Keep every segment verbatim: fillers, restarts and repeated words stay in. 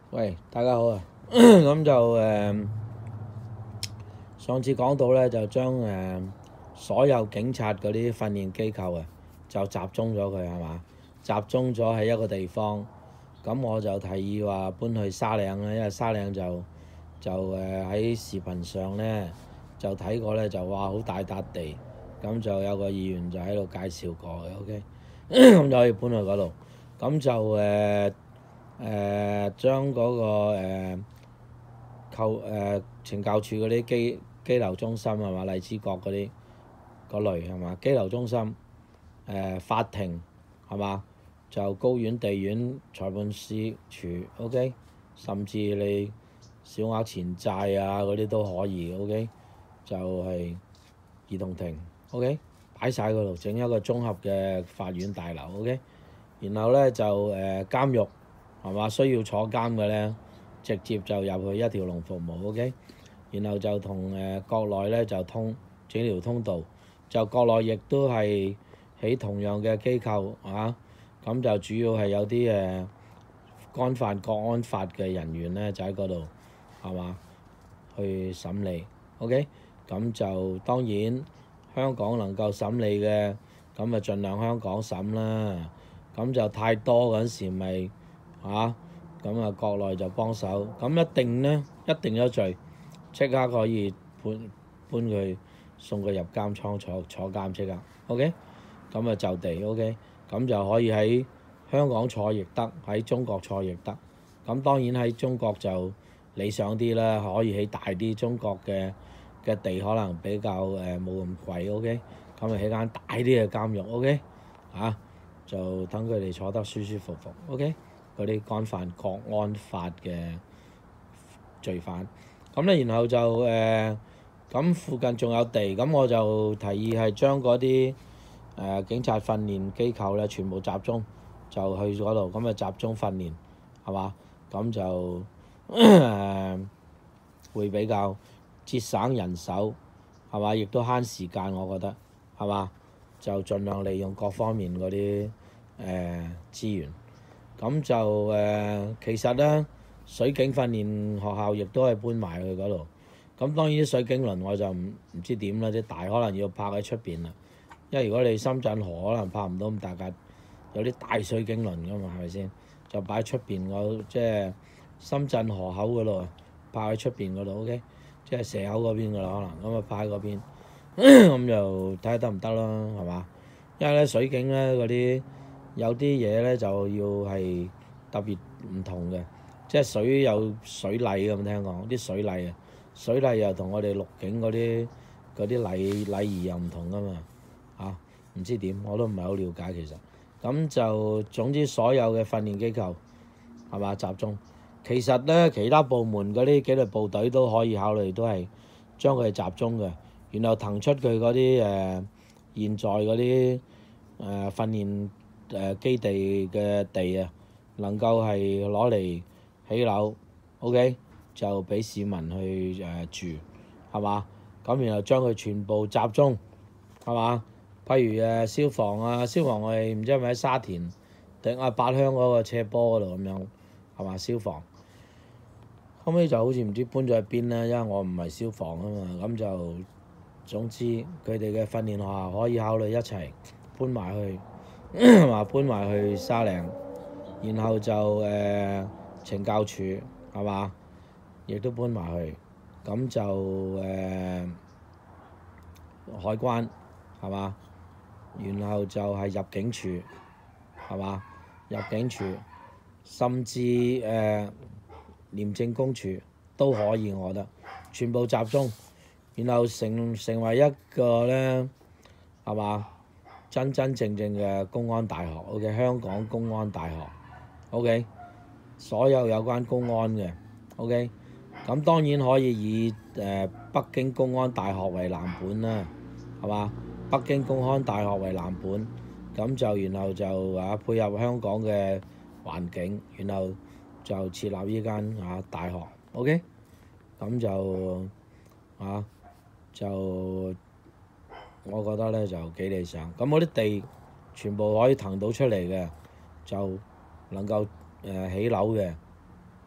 喂，大家好啊！咁就誒、呃、上次講到咧，就將誒、呃、所有警察嗰啲訓練機構啊，就集中咗佢係嘛？集中咗喺一個地方。咁我就提議話搬去沙嶺啦，因為沙嶺就就誒喺、呃、視頻上咧就睇過咧，就哇好大笪地。咁就有個議員就喺度介紹過嘅，OK，咁就可以搬去嗰度。咁就誒。呃誒、呃、將嗰、那個誒扣誒懲教處嗰啲羈羈留中心係嘛，荔枝角嗰啲嗰類係嘛，羈留中心誒、呃、法庭係嘛，就高院地院裁判司處 OK， 甚至你小額錢債啊嗰啲都可以 OK， 就係兒童庭 OK， 擺晒嗰度，整一個綜合嘅法院大樓 OK， 然後咧就誒、呃、監獄。係嘛？需要坐監嘅咧，直接就入去一條龍服務 ，OK。然後就同誒、呃、國內咧就通整條通道，就國內亦都係喺同樣嘅機構啊。咁就主要係有啲誒干犯國安法嘅人員咧，就喺嗰度係嘛去審理 ，OK。咁就當然香港能夠審理嘅，咁啊盡量香港審啦。咁就太多嗰陣時咪〜嚇咁啊！國內就幫手，咁一定咧，一定有罪，即刻可以搬搬佢送佢入監倉坐坐監即刻 OK，咁啊就地 OK，咁就可以喺香港坐亦得，喺中國坐亦得。咁當然喺中國就理想啲啦，可以起大啲。中國嘅嘅地可能比較誒冇咁貴 OK，咁啊起間大啲嘅監獄 OK 嚇、啊，就等佢哋坐得舒舒服服 OK。嗰啲干犯國安法嘅罪犯，咁咧然後就誒咁、呃、附近仲有地，咁我就提議係將嗰啲誒警察訓練機構咧全部集中，就去嗰度，咁啊集中訓練係嘛，咁就誒、呃、會比較節省人手係嘛，亦都慳時間，我覺得係嘛，就盡量利用各方面嗰啲誒資源。咁就誒、呃，其實咧，水警訓練學校亦都係搬埋去嗰度。咁當然啲水警輪我就唔唔知點啦，啲大可能要泊喺出邊啦。因為如果你深圳河可能泊唔到咁大架，有啲大水警輪噶嘛，係咪先？就擺喺出邊嗰即係深圳河口嗰度啊，泊喺出邊嗰度 OK，即係蛇口嗰邊噶啦，可能咁啊泊喺嗰邊，咁就睇下得唔得啦，係嘛？因為咧水警咧嗰啲。有啲嘢咧就要係特別唔同嘅，即係水有水禮咁聽講，啲水禮啊，水禮又同我哋陸警嗰啲嗰啲禮禮儀又唔同噶嘛嚇，唔、啊、知點我都唔係好了解其實。咁就總之所有嘅訓練機構係嘛集中，其實咧其他部門嗰啲紀律部隊都可以考慮，都係將佢集中嘅，然後騰出佢嗰啲誒現在嗰啲誒訓練。誒、呃、基地嘅地啊，能夠係攞嚟起樓 ，OK，就俾市民去誒、呃、住，係嘛？咁然後將佢全部集中，係嘛？譬如誒、呃、消防啊，消防我哋唔知係咪喺沙田定啊八鄉嗰個斜坡嗰度咁樣，係嘛？消防後尾就好似唔知搬咗去邊啦，因為我唔係消防啊嘛，咁就總之佢哋嘅訓練學校可以考慮一齊搬埋去。話搬埋去沙嶺，然後就誒、呃、懲教處係嘛，亦都搬埋去，咁就誒、呃、海關係嘛，然後就係入境處係嘛，入境處甚至誒、呃、廉政公署都可以，我覺得全部集中，然後成成為一個咧係嘛？真真正正嘅公安大學 ，OK， 香港公安大學 ，OK， 所有有關公安嘅 ，OK， 咁當然可以以誒、呃、北京公安大學為藍本啦，係嘛？北京公安大學為藍本，咁就然後就啊配合香港嘅環境，然後就設立呢間啊大學 ，OK， 咁就啊就。我覺得咧就幾理想，咁嗰啲地全部可以騰到出嚟嘅，就能夠誒、呃、起樓嘅，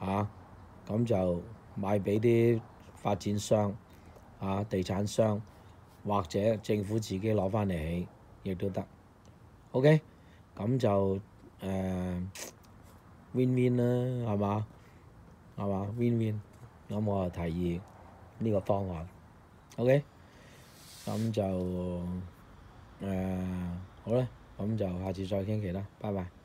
嚇，咁就賣俾啲發展商嚇、地產商，或者政府自己攞翻嚟起，亦都得。OK，咁就誒 win win 啦，係嘛？係嘛 win win，咁我就提議呢個方案。OK，咁就誒好啦，咁就下次再傾其他，拜拜。